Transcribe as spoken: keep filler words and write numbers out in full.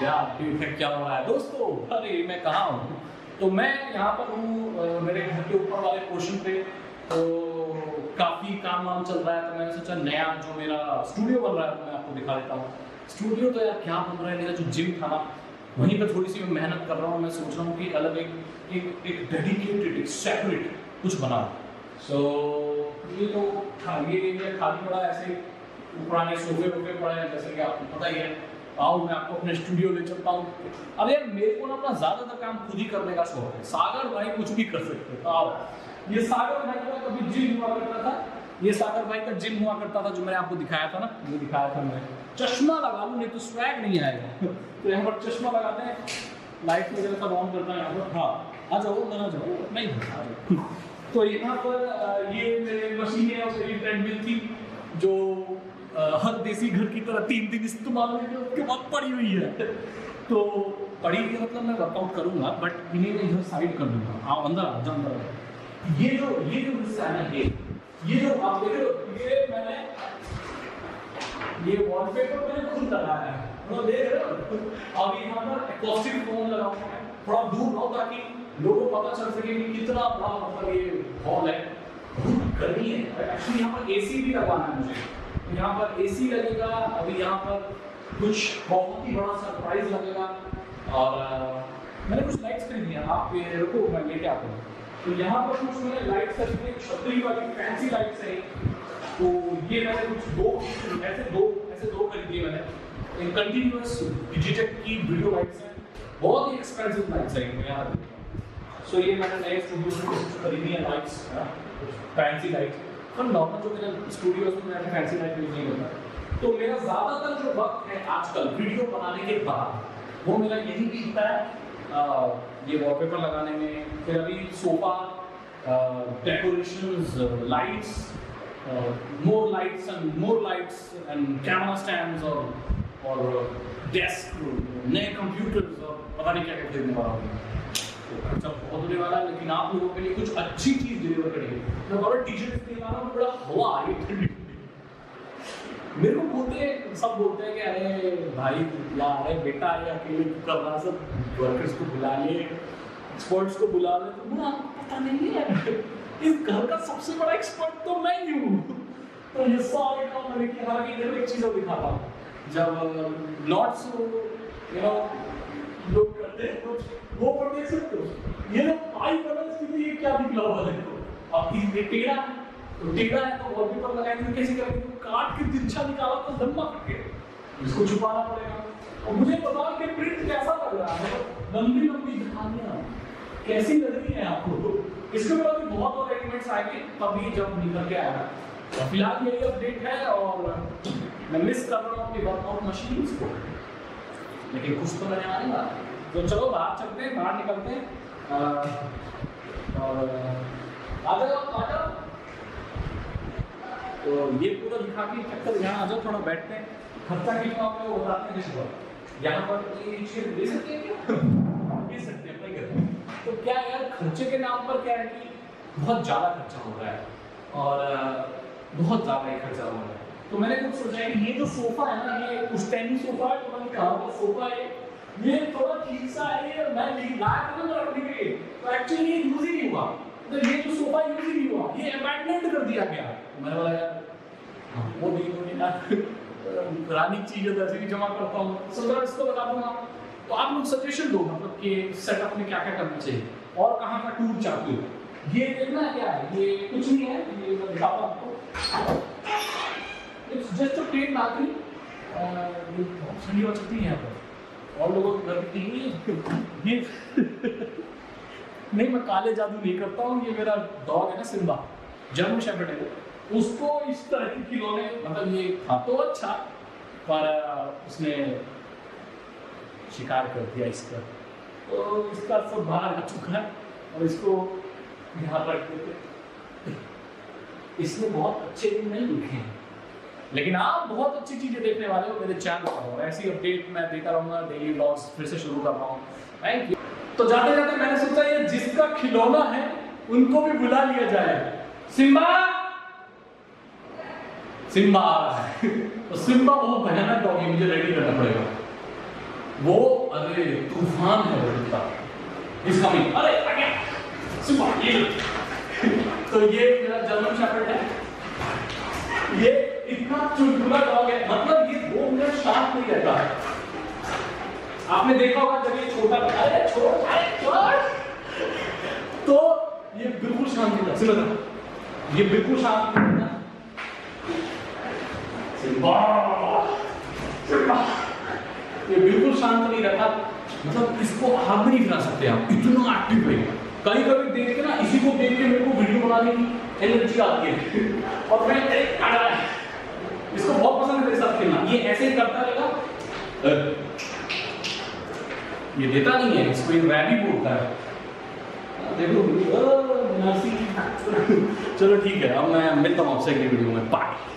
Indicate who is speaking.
Speaker 1: क्या ठीक है, क्या हो रहा है दोस्तों? अरे मैं कहाँ हूँ? तो मैं यहाँ पर हूँ मेरे घर के ऊपर वाले पोर्शन पे। तो काफ़ी काम वाम चल रहा है, तो मैंने सोचा नया जो मेरा स्टूडियो बन रहा है तो मैं आपको दिखा देता हूँ। स्टूडियो तो यार क्या बन रहा है, मेरा जो जिम था ना वहीं पर थोड़ी सी मैं मेहनत कर रहा हूँ। मैं सोच रहा हूँ कि अलग एक एक एक डेडिकेटेड एक सेपरेट कुछ बनाऊँ। सो so, ये तो खा ये ये खाली पड़ा ऐसे पुराने सोफे वोफे पड़े हैं, जैसे कि आपको पता ही है। आओ मैं आपको अपने स्टूडियो ले चलता हूँ। अब यार मेरे को ना अपना ज़्यादातर काम खुद ही करने का शौक है। सागर भाई कुछ भी कर सकते तो आओ। ये सागर भाई का कभी जिम हुआ करता था, ये सागर भाई का जिम हुआ करता था जो मैंने आपको दिखाया था ना, ये दिखाया था मैंने। चश्मा लगा लूँ नहीं तो स्वैग नहीं आएगा। तो यहाँ पर चश्मा लगाते हैं, लाइट वगैरह सब ऑन करता है यहाँ पर। हाँ आ जाओ ना, जाओ नहीं आ जाओ। तो यहाँ पर ये मेरे मशीनें और मेरी ट्रेडमिल थी जो आ, हर देसी घर की तरह तीन दिन इस्तेमाल होगी उसके बाद पड़ी हुई है। तो पड़ी हुई मतलब मैं वर्कआउट करूँगा बट इन्हें मैं इधर साइड कर दूँगा। हाँ अंदर आ जाओ, अंदर। ये जो ये जो हिस्सा है ना, ये ये जो आप देख रहे हो, ये मैंने ये वॉलपेपर मैंने खुद लगाया है, मतलब देख रहे हो। अभी यहाँ पर एकॉस्टिक फोन लगाऊंगा, थोड़ा दूर रहो ताकि लोगों को पता चल सके कि कितना बड़ा मतलब ये हॉल है। गर्मी है, एक्चुअली यहाँ पर एसी भी लगवाना है मुझे। तो यहाँ पर एसी लगेगा। अभी यहाँ पर कुछ बहुत ही बड़ा सरप्राइज लगेगा। और मैंने कुछ लाइट्स खरीदी हैं, आप ये रुको मैं लेके आता हूँ। तो यहाँ पर कुछ मैंने लाइट्स खरीदी, छतरी वाली फैंसी लाइट्स हैं। तो ये मैंने कुछ दो ऐसे दो ऐसे दो खरीदी है मैंने। एक कंटिन्यूअस डिजिटल की वीडियो लाइट्स हैं, बहुत ही एक्सपेंसिव लाइट्स हैं इनमें यार। सो ये मैंने नए स्टूडियो से कुछ खरीदी है लाइट्स, फैंसी लाइट्स। पर नॉर्मल जो मेरे स्टूडियो में मैंने फैंसी लाइट यूज नहीं होता। तो मेरा ज़्यादातर जो वक्त है आजकल वीडियो बनाने के बाद वो मेरा यही बीतता है ये वॉलपेपर लगाने में, फिर अभी sofa decorations, lights, more lights and more lights and camera stands और और डेस्क, नए कंप्यूटर्स और पता नहीं क्या क्या खरीदने वाला हूँ। तो खर्चा बहुत होने वाला है, लेकिन आप लोगों के लिए कुछ अच्छी चीज़ डिलीवर करेंगे। मैं बड़ा टी शर्ट नहीं ला रहा हूँ, बड़ा हवा आ रही ठंडी। मेरे को बोलते सब बोलते हैं कि अरे भाई बुला, अरे बेटा ये अकेले कर रहा, सब वर्कर्स को बुला ले, एक्सपर्ट्स को बुला ले। तो मुझे पता नहीं है, इस घर का सबसे बड़ा एक्सपर्ट तो मैं ही हूँ। तो ये सारे काम मैंने किया। हालांकि इधर एक चीज़ और दिखाता हूँ, जब नॉट्स यू नो लोग करते हैं कुछ वो पर देख सकते हो, ये ना पाई बना इसके लिए क्या निकला हुआ देखो। अब ये टेढ़ा है तो टेढ़ा है तो वॉलपेपर लगाएंगे कैसे करेंगे? तो काट के तिरछा निकाला तो लंबा करके इसको छुपाना पड़ेगा। और मुझे पता है कि प्रिंट कैसा लग रहा है, लंबी लंबी कहानियां कैसी लग रही है आपको। इसके बाद भी बहुत और एलिमेंट्स आएंगे तभी जब निकल के आएगा। तो फिलहाल यही अपडेट है और मैं मिस कर रहा हूँ अपनी वर्कआउट मशीन्स को, लेकिन कुछ तो मैंने आने वाला। तो चलो बाहर चलते हैं, बाहर निकलते हैं और आ जाओ आ जाओ। तो ये पूरा दिखा के चक्कर यहाँ आ जाओ, थोड़ा बैठते हैं। खर्चा कितना आप लोग बताते हैं जिस बार यहाँ पर ये चीज ले सकते हैं क्या? ले सकते हैं अपने घर। तो क्या यार खर्चे के नाम पर क्या है कि बहुत ज़्यादा खर्चा हो रहा है और बहुत ज़्यादा ही खर्चा हो रहा है। तो मैंने कुछ सोचा है कि ये जो सोफा है ना, ये पुश्तैनी सोफा है, तो मैंने कहा वो सोफा है, ये थोड़ा ठीक सा है, मैं लाया था ना रखने के लिए, तो एक्चुअली ये यूज ही नहीं हुआ। तो ये जो सोफा यूज ही नहीं हुआ, ये अबैंडन्ड कर दिया गया। तो मैंने बोला यार वो नहीं होने ना पुरानी चीज़ है, वैसे भी जमा करता हूँ, सोचा इसको लगा दूंगा। तो आप लोग सजेशन दो मतलब कि सेटअप में क्या क्या करना चाहिए और कहाँ का टूर चाहते हो। ये देखना क्या है, ये कुछ नहीं है, ये मैं दिखाता हूँ आपको। इट्स जस्ट अ प्लेन नागरी, बहुत ठंडी हवा चलती है यहाँ पर और लोगों के घर की ये नहीं, मैं काले जादू नहीं करता हूँ। ये मेरा डॉग है ना सिम्बा, जर्मन शेफर्ड है, उसको इस तरह के खिलौने मतलब ये था तो अच्छा, पर उसने शिकार कर दिया इसका, तो इसका सब बाहर आ चुका है और इसको यहाँ रख देते। इसने बहुत अच्छे दिन नहीं लिखे हैं, लेकिन आप बहुत अच्छी चीजें देखने वाले हो मेरे चैनल पर। और ऐसी अपडेट मैं देता रहूंगा, डेली व्लॉग्स फिर से शुरू कर रहा हूँ। Thank you. तो जाते जाते मैंने सोचा ये जिसका खिलौना है उनको भी बुला लिया जाए। सिम्बा सिम्बा तो सिम्बा बहुत भयानक डॉगी, मुझे रेडी करना पड़ेगा। वो अरे तूफान है वो कुत्ता, इस कमिंग, अरे आ गया सुपर ये। तो ये मेरा जर्मन शेफर्ड है, ये इतना चुलबुला डॉग है, मतलब ये दो मिनट शांत नहीं रहता है। आपने देखा होगा जब ये छोटा अरे छोड़ अरे छोड़ तो ये बिल्कुल शांत नहीं रहता, सुनो ये बिल्कुल शांत नहीं रहता, ये बिल्कुल शांत नहीं रहता, मतलब इसको आप भी नहीं खिला सकते आप, इतना एक्टिव है। कभी कभी देख के ना, इसी को देख के मेरे को वीडियो बनाने की एनर्जी आती है और मैं इसको बहुत पसंद है मेरे साथ खेलना। ये ऐसे ही करता रहेगा, ये देता नहीं है, इसको एक रैबी बोलता है, देखो चलो ठीक है, अब मैं मिलता हूँ आपसे अगली वीडियो में, बाय।